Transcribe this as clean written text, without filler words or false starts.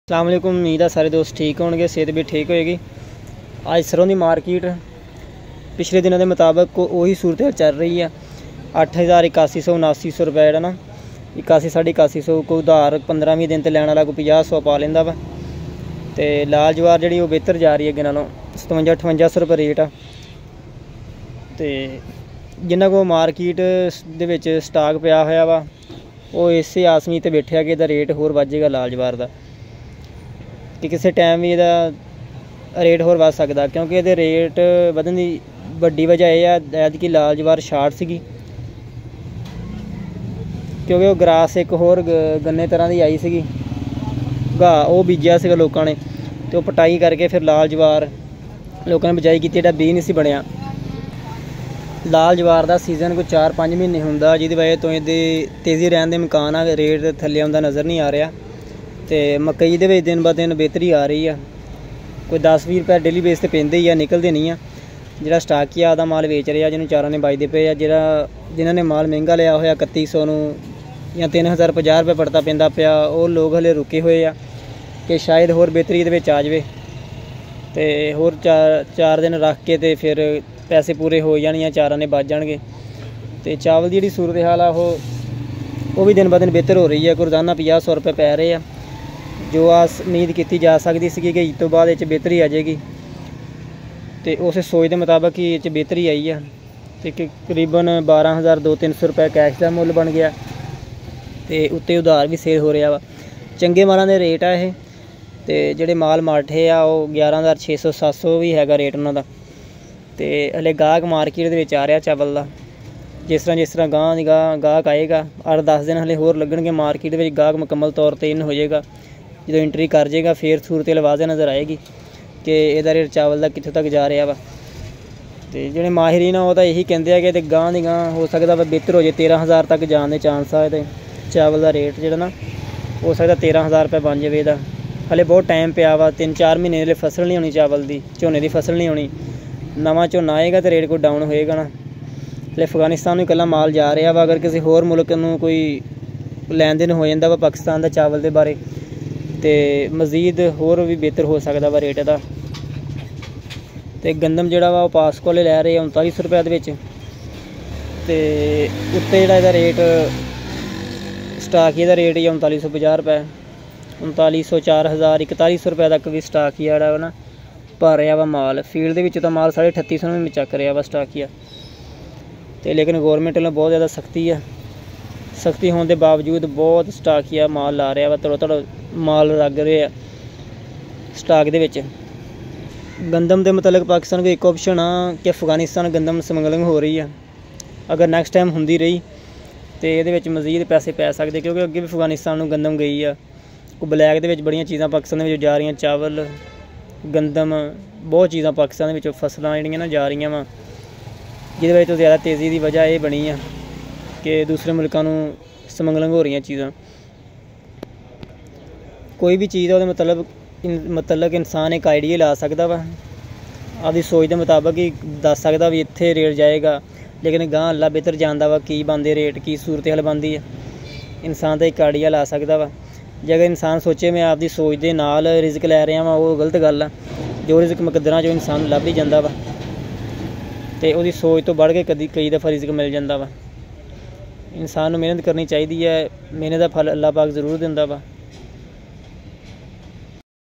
अस्सलाम वालेकुम। उम्मीद है सारे दोस्त ठीक होंगे, सेहत भी ठीक होएगी। आज सरों की मार्केट पिछले दिनों के मुताबिक वही सूरत चल रही है। 8000 8100 7900 रुपये जोड़ा ना 81 8150 कोई उधार 15-20 दिन तो लैन वाला कोई 50-100 पा लेंदा वा। तो लाल जवार जी बेहतर जा रही है अगे नालों 57-5800 रुपये रेट आ। तो जिन्हों को मार्केट दे स्टाक पिया होया वा वो इस आस उम्मीद ते बैठे कि रेट होर वध जाएगा लाल जवार का, कि किसी टाइम भी इसका रेट होर वध सकता, क्योंकि ये रेट वधन की वड्डी वजह यह है ऐतकी लाल जवार शार्ट सी, क्योंकि वो ग्रास एक होर गन्ने तरह की आई सी घाह वो बीजा से लोगों ने, तो पटाई करके फिर लाल जवार लोगों ने बिजाई की, जो बीज नहीं सी बनया। लाल जवार का सीजन कोई 4-5 महीने होंदा, जिहदी वजह तो ये तेज़ी रहने के इम्कान आ, रेट थल्ले आउंदा नज़र नहीं आ रहा। तो मकई दे दिन ब दिन बेहतरी आ रही है, कोई 10-20 रुपये डेली बेस पर पेंदे ही निकलते नहीं है। जो स्टाकिया आदा माल वेच रहा जिन्होंने चारा ने बजते पे, जिन्होंने माल महंगा लिया होया 3100 या 3050 रुपये पड़ता पेंदा पिया, वो लोग हले रुके हुए आ कि शायद होर बेहतरी ये आ जाए, तो होर चार दिन रख के तो फिर पैसे पूरे हो जाने, चारा ने बच जाएंगे। तो चावल की जी सूरत हाल आ वो भी दिन ब दिन बेहतर हो रही है, रोज़ाना 50-100 रुपये पै रहे हैं, जो आस उम्मीद की जा सकती सी कि ईद तो बाद ये बेहतरी आ जाएगी। तो उस सोच के मुताबिक ही ये बेहतरी आई है। तो तकरीबन 12,200-300 रुपये कैश का मुल बन गया, तो उत्ते उधार भी सेल हो रहा वा। चंगे मालों के रेट आ ये, तो जोड़े माल माठे आ 11,600-700 भी है रेट उन्होंने। तो हले गाहक मार्केट के आ रहा चावल का, जिस तरह गांह गाहक आएगा 8-10 दिन हले होर लगणगे मार्केट में, गाहक मुकम्मल तौर पर इन हो जाएगा। जो एंट्री कर जाएगा फिर सूरत वाज़े नज़र आएगी कि यदा रेट चावल का कितों तक जा रहा वा। तो जो माहिरीन वो तो यही कहते हैं कि गांह दी गांह हो सकता वा बेहतर हो जाए, 13,000 तक जाने चांस है। तो चावल का रेट जो ना हो सकता 13,000 रुपये बन जाए। इहदा हले बहुत टाइम पिया वा, 3-4 महीने हले फसल नहीं होनी चावल की, झोने की फसल नहीं होनी। नवा झोना आएगा तो रेट कोई डाउन होएगा ना। हले अफगानिस्तान में कला माल जा रहा वा, अगर किसी होर मुल्क में कोई लैन देन हो जाता वा पाकिस्तान का चावल के बारे, तो मज़ीद होर भी बेहतर हो सकता वा रेट का। तो गंदम जोड़ा वा पासको वाले लै रहे 3900 रुपये के, तो उत्ते जोड़ा रेट स्टाकिया का रेट ही 3950 रुपये, 3900 4000 4100 रुपये तक भी स्टाकिया जोड़ा ना भर रहा वा माल। फील्ड के तो माल 3850 में चक रहा वा स्टाकिया। तो लेकिन गौरमेंट ने बहुत ज़्यादा सख्ती है, सख्ती होने के बावजूद बहुत स्टाकिया माल ला रहा वा, थोड़ा माल लग रहा स्टाक दे। गंदम के मतलब पाकिस्तान को एक ऑप्शन आ कि अफगानिस्तान गंदम समगलिंग हो रही है, अगर नैक्सट टाइम होंदी रही तो ये मज़ीद पैसे पै सकते, क्योंकि अगे भी अफगानिस्तान में गंदम गई है। कोई ब्लैक के बड़िया चीज़ा पाकिस्तान के जा रही, चावल गंदम बहुत चीज़ा पाकिस्तान के फसलां जड़ियाँ ना जा रही वा, जिहदे तो ज़्यादा तेज़ी की वजह यह बनी है कि दूसरे मुल्कों में समगलिंग हो रही चीज़ां। कोई भी चीज़ है मतलब इंसान एक आइडिया ला सकता वा, आपकी सोच के मुताबिक ही दस सकता भी इत्थे रेट जाएगा, लेकिन गांह अल्लाह बेहतर जानता वा की बनते रेट की सूरत हाल बनती है। इंसान तो एक आइडिया ला सकता वा, जे अगर इंसान सोचे मैं आपकी सोच के नाल रिजक लै रहा वा वो गलत गल आ। जो रिजक मुकद्दरां चों इंसान लभ ही जाता वा, तो उसकी सोच तो बढ़ के कई दफ़ा रिजक मिल जाता वा। इंसान को मेहनत करनी चाहिए है, मेहनत का फल अल्लाह पाक जरूर दिंदा वा।